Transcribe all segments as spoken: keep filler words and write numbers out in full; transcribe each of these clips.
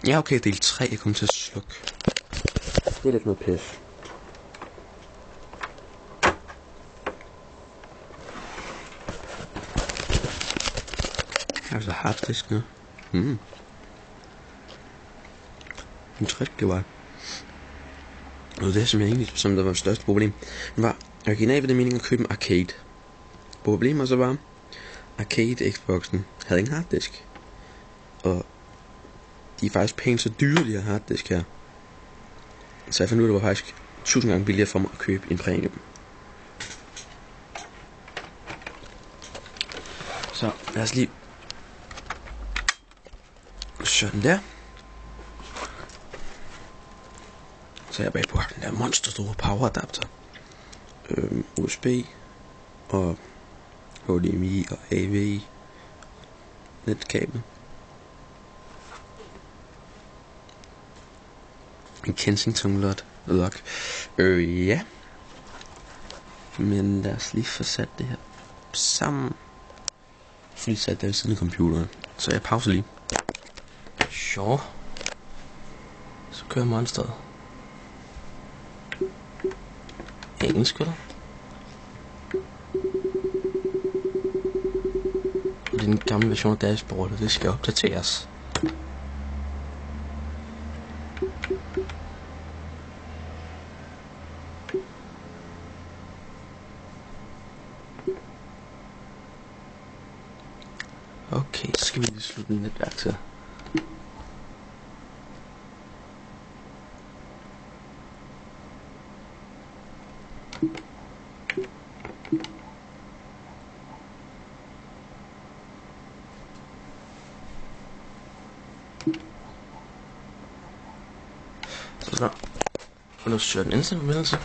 Ja, okay, del tre, jeg kommer til at slukke. Det er lidt noget pis. Altså harddisk nu. Hmm. En tryk, det var. Og det som jeg egentlig, som der var det største problem, var, originalt var det meningen at købe en arcade. Problemet så var, arcade Xboxen havde ingen harddisk. Og de er faktisk pænt så dyre, de her harddisk her. Så jeg fandt ud af, det var faktisk tusind gange billigere for mig at købe en premium. Så lad os lige sådan der. Så er jeg bag på den der monster store power adapter. Øhm, U S B og H D M I og A V netkabel. En Kensington lot lock. Øh, ja. Men lad os lige få sat det her sammen. Lige sat det ved siden af computeren. Så jeg pauser lige. Sure. Så kører monsteret. Engelsk, eller? Det er den gamle version af dashboardet, det skal opdateres. Okay, så skal vi lige slutte en netværk til. Så undersøger den internetforbindelse.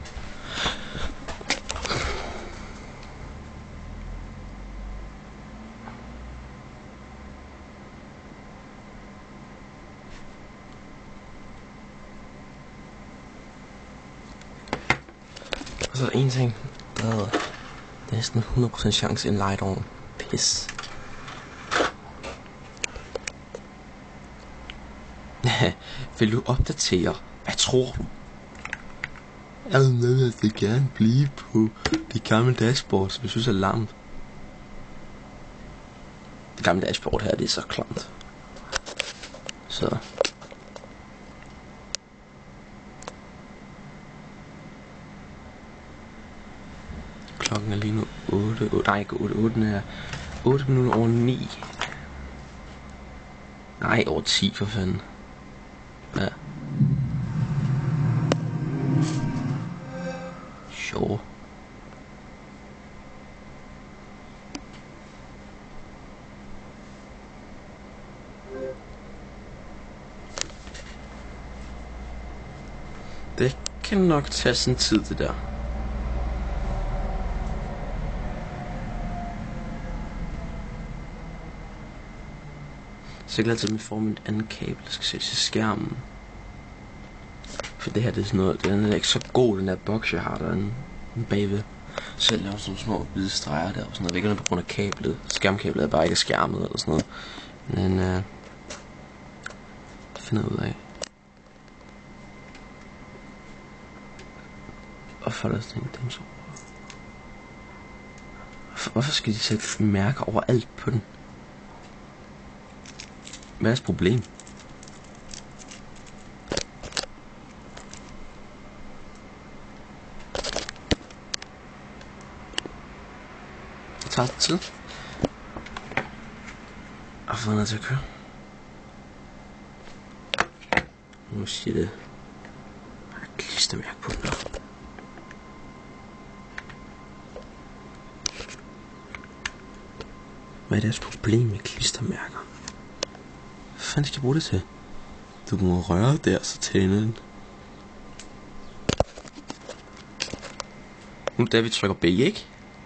Og så er der en ting, der hedder næsten hundrede procent chance i en light-on. Pis. Vil du opdatere? Hvad tror du? Jeg vil gerne blive på det gamle dashboard, som jeg synes er lamt. Det gamle dashboard her, det er så klamt. Så. Klokken er lige nu otte, otte nej ikke otte, otte er otte minutter over ni. Nej, over ti for fanden. Ja. Sure. Det kan nok tage sin tid, det der. Så jeg glæder til, at vi får mit andet kabel, der skal sættes til skærmen. For det her, det er sådan noget, den er ikke så god, den der boks, jeg har derinde bagved. Så jeg laver sådan nogle små hvide streger der og sådan noget. Det er ikke på grund af kablet. Skærmkablet er bare ikke skærmet eller sådan noget. Men øh, det finder jeg ud af. Og for der sådan dem så. Hvorfor skal de sætte mærker overalt på den? Hvad er deres problem? Det tager tid. Og få noget til at køre. Nu siger det. Der er et klistermærke på den der. Hvad er deres problem med klistermærker? Hvad fanden skal jeg bruge det til? Du må røre der, så tænder den. Nu der vi trykker B, ikke?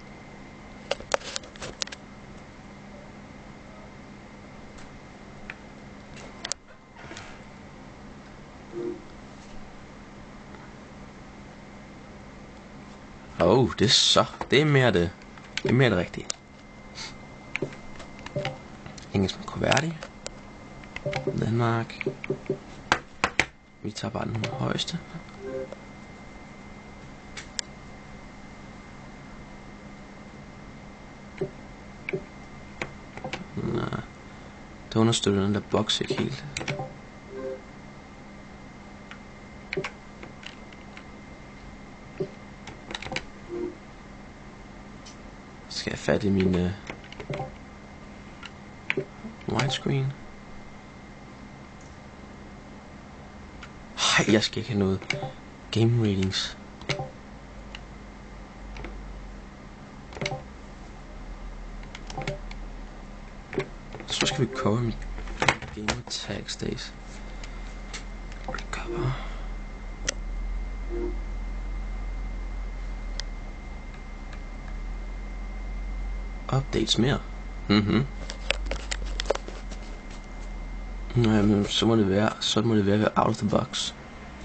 Åh, oh, det er så. Det er mere det. Det er mere det rigtige. Engelsk med kuverti. Danmark. Vi tager bare den højeste. Nej, det understøtter den der boks ikke helt. Skal jeg fat i min uh, widescreen? Hej, jeg skal ikke have noget game ratings. Så skal vi cover mit gamer tags days. Recover. Updates mere. Mhm. Jamen, så må det være, så må det være ved out of the box.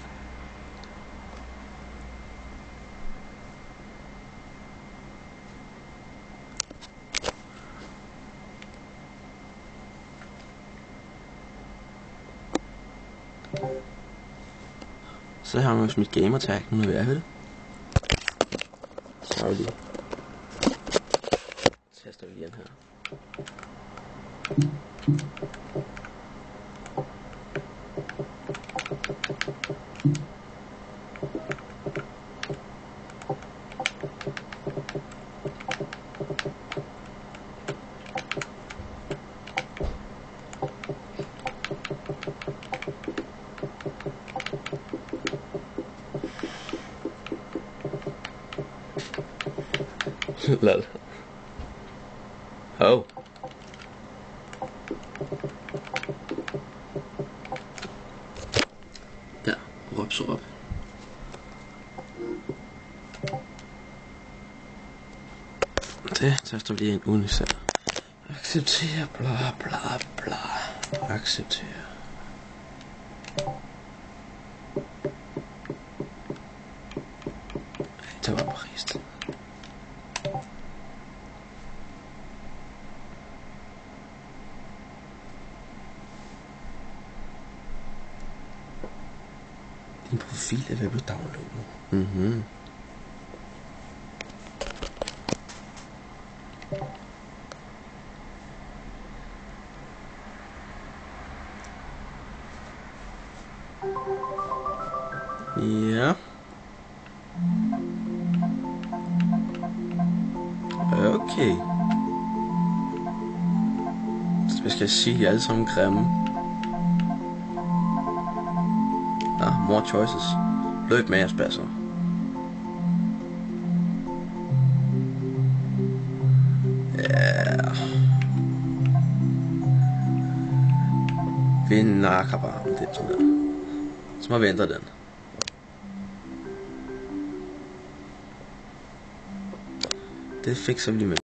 Så har man også mit gamertag, nu er vi ved det. Så har vi lige. Tester vi igen her. Lol. Oh. Der, råb så op. Det taster vi lige en unisat. Acceptere, bla bla bla. Acceptere. Det var præst. Din profil er ved at blive downloadet. Mhm. Ja. Okay. Så hvad skal jeg sige? I er alle sammen grimme. Ah, more choices. Løb med jeres basser. Ja. Vi nakker bare om det sådan der. Så må vi ændre den. Det fikser vi lige med.